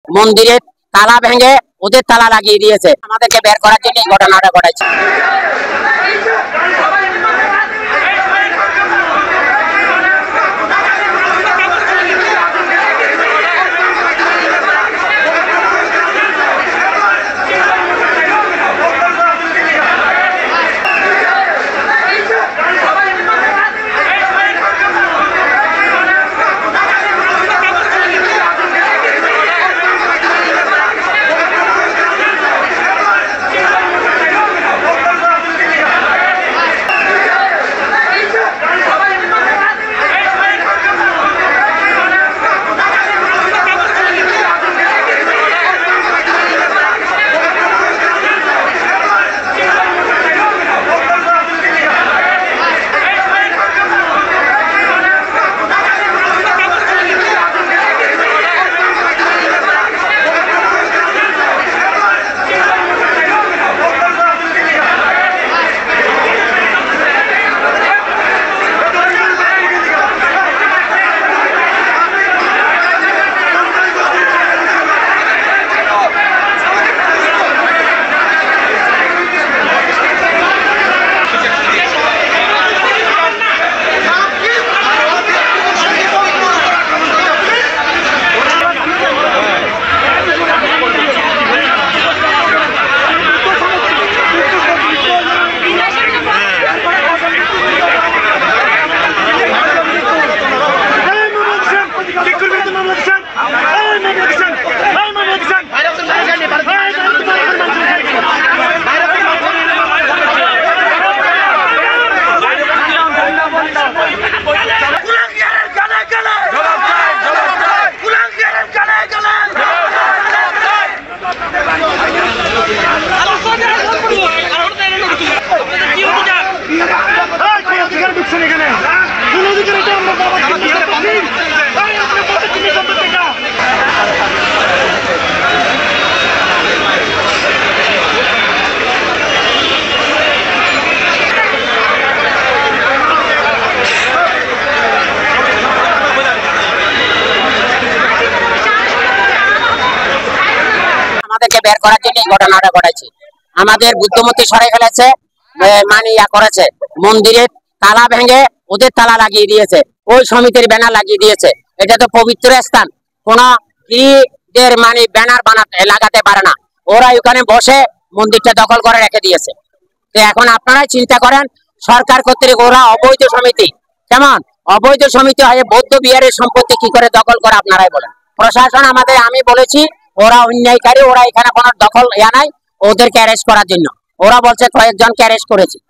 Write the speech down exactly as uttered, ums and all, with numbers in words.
মন্দিরের তালা ভেঙে ওদের তালা লাগিয়ে দিয়েছে। আমাদেরকে বের করার জন্য এই ঘটনাটা ঘটেছে। আমাদেরকে বের করার জন্য এই ঘটনাটা ঘটেছে। আমাদের বুদ্ধমূর্তি সরাই ফেলেছে, মানে ইয়া করেছে, মন্দিরের তালা ভেঙে ওদের তালা লাগিয়ে দিয়েছে, ওই সমিতির ব্যানার লাগিয়ে দিয়েছে। এটা তো পবিত্র স্থান, কোন দের মানে ব্যানার বানাতে লাগাতে পারে না। ওরা ওখানে বসে মন্দিরটা দখল করে রেখে দিয়েছে। তো এখন আপনারাই চিন্তা করেন, সরকার কর্তৃক ওরা অবৈধ সমিতি, কেমন অবৈধ সমিতি হয়ে বৌদ্ধ বিহারের সম্পত্তি কি করে দখল করে আপনারাই বলেন। প্রশাসন আমাদের, আমি বলেছি ওরা অন্যায়কারী, ওরা এখানে কোনো দখল ইয়া নাই, ওদেরকে অ্যারেস্ট করার জন্য ওরা বলছে কয়েকজনকে অ্যারেস্ট করেছে।